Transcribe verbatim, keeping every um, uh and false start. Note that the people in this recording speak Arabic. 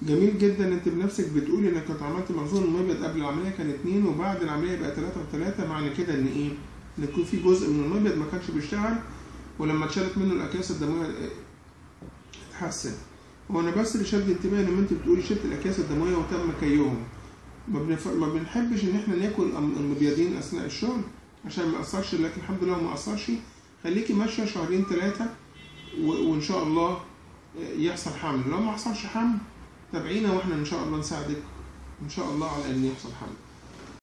جميل جدا. انت بنفسك بتقولي انك كنت عملت مخزون المبيض قبل العمليه كان اتنين وبعد العمليه بقى تلاته وتلاته، معنى كده ان ايه؟ ان يكون في جزء من المبيض ما كانش بيشتغل ولما اتشالت منه الاكياس الدمويه اتحسن. هو انا بس اللي شد انتباهي لما انت بتقولي شلت الاكياس الدمويه وتم كيهم. ما, بنف... ما بنحبش ان احنا ناكل المبيضين اثناء الشغل عشان ما ياثرش، لكن الحمد لله ما اثرش. خليكي ماشيه شهرين ثلاثه و... وان شاء الله يحصل حمل. لو ما حصلش حمل تابعينا واحنا ان شاء الله نساعدك ان شاء الله على ان يحصل حمل.